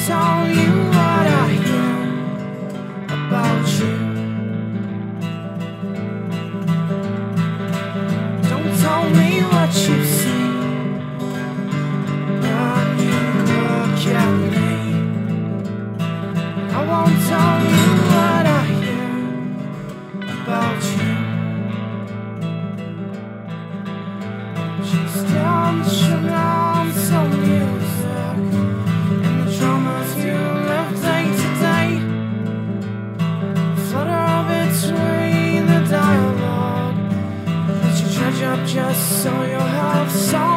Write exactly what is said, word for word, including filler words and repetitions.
tell you what I hear about you. Don't tell me what you see when you look at me. I won't tell you what I hear about you. Just instruments of music and the dramas you live day to day. Flutter between the dialogue that you dredge up just so you'll have some